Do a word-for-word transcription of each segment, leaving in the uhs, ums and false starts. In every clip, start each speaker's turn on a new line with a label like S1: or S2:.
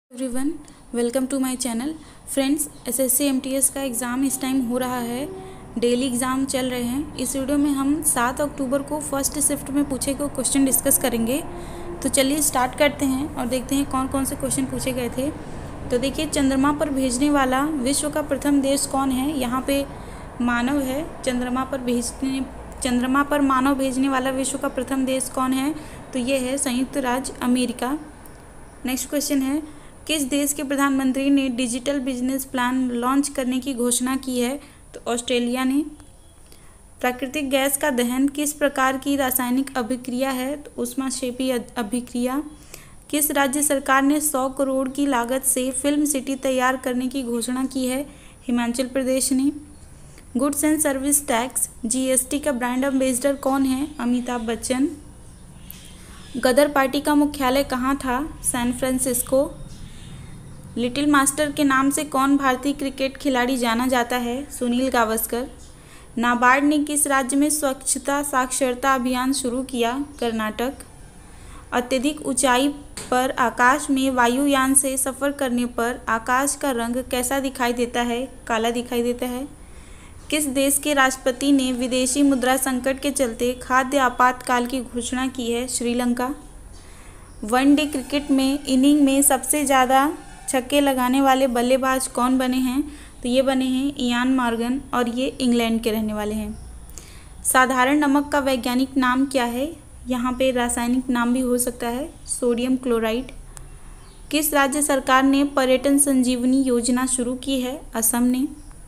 S1: Everyone, welcome to my channel. Friends, SSC MTS का exam इस time हो रहा है। डेली एग्ज़ाम चल रहे हैं। इस वीडियो में हम सात अक्टूबर को फर्स्ट शिफ्ट में पूछे गए क्वेश्चन डिस्कस करेंगे। तो चलिए स्टार्ट करते हैं और देखते हैं कौन कौन से क्वेश्चन पूछे गए थे। तो देखिए, चंद्रमा पर भेजने वाला विश्व का प्रथम देश कौन है। यहाँ पे मानव है। चंद्रमा पर भेजने चंद्रमा पर मानव भेजने वाला विश्व का प्रथम देश कौन है, तो ये है संयुक्त राज्य अमेरिका। नेक्स्ट क्वेश्चन है, किस देश के प्रधानमंत्री ने डिजिटल बिजनेस प्लान लॉन्च करने की घोषणा की है, तो ऑस्ट्रेलिया ने। प्राकृतिक गैस का दहन किस प्रकार की रासायनिक अभिक्रिया है, तो ऊष्माक्षेपी अभिक्रिया। किस राज्य सरकार ने सौ करोड़ की लागत से फिल्म सिटी तैयार करने की घोषणा की है, हिमाचल प्रदेश ने। Goods and service tax GST का ब्रांड एम्बेसडर कौन है, अमिताभ बच्चन। गदर पार्टी का मुख्यालय कहाँ था, सैन फ्रांसिस्को। लिटिल मास्टर के नाम से कौन भारतीय क्रिकेट खिलाड़ी जाना जाता है, सुनील गावस्कर। नाबार्ड ने किस राज्य में स्वच्छता साक्षरता अभियान शुरू किया, कर्नाटक। अत्यधिक ऊंचाई पर आकाश में वायुयान से सफ़र करने पर आकाश का रंग कैसा दिखाई देता है, काला दिखाई देता है। किस देश के राष्ट्रपति ने विदेशी मुद्रा संकट के चलते खाद्य आपातकाल की घोषणा की है, श्रीलंका। वनडे क्रिकेट में इनिंग में सबसे ज़्यादा छक्के लगाने वाले बल्लेबाज कौन बने हैं, तो ये बने हैं इयान मॉर्गन और ये इंग्लैंड के रहने वाले हैं। साधारण नमक का वैज्ञानिक नाम क्या है, यहाँ पे रासायनिक नाम भी हो सकता है, सोडियम क्लोराइड। किस राज्य सरकार ने पर्यटन संजीवनी योजना शुरू की है, असम ने।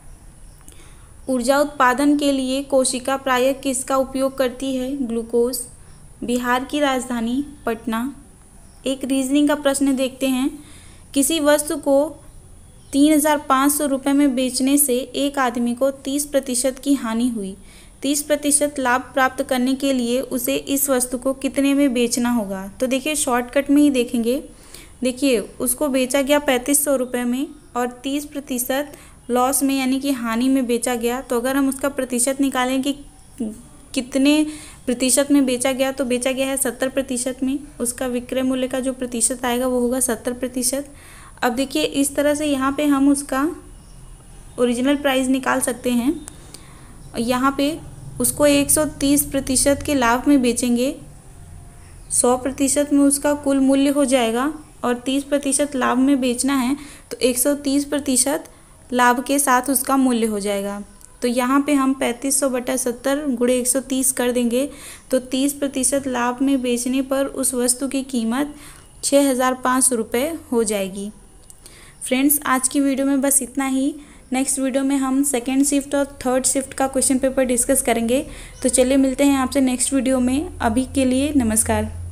S1: ऊर्जा उत्पादन के लिए कोशिका प्रायः किसका उपयोग करती है, ग्लूकोज। बिहार की राजधानी पटना। एक रीजनिंग का प्रश्न देखते हैं। किसी वस्तु को तीन हज़ार पाँच सौ रुपये में बेचने से एक आदमी को तीस प्रतिशत की हानि हुई। तीस प्रतिशत लाभ प्राप्त करने के लिए उसे इस वस्तु को कितने में बेचना होगा, तो देखिए शॉर्टकट में ही देखेंगे। देखिए, उसको बेचा गया पैंतीस सौ रुपये में और तीस प्रतिशत लॉस में यानी कि हानि में बेचा गया। तो अगर हम उसका प्रतिशत निकालें कि कितने प्रतिशत में बेचा गया, तो बेचा गया है सत्तर प्रतिशत में। उसका विक्रय मूल्य का जो प्रतिशत आएगा वो होगा सत्तर प्रतिशत। अब देखिए, इस तरह से यहाँ पे हम उसका ओरिजिनल प्राइस निकाल सकते हैं। यहाँ पे उसको एक सौ तीस प्रतिशत के लाभ में बेचेंगे। सौ प्रतिशत में उसका कुल मूल्य हो जाएगा और तीस प्रतिशत लाभ में बेचना है तो एक सौ तीस प्रतिशत लाभ के साथ उसका मूल्य हो जाएगा। तो यहाँ पे हम पैंतीस सौ बटा सत्तर गुणे एक सौ तीस कर देंगे तो तीस प्रतिशत लाभ में बेचने पर उस वस्तु की कीमत छः हज़ार पाँच सौ रुपये हो जाएगी। फ्रेंड्स, आज की वीडियो में बस इतना ही। नेक्स्ट वीडियो में हम सेकेंड शिफ्ट और थर्ड शिफ्ट का क्वेश्चन पेपर डिस्कस करेंगे। तो चलिए मिलते हैं आपसे नेक्स्ट वीडियो में। अभी के लिए नमस्कार।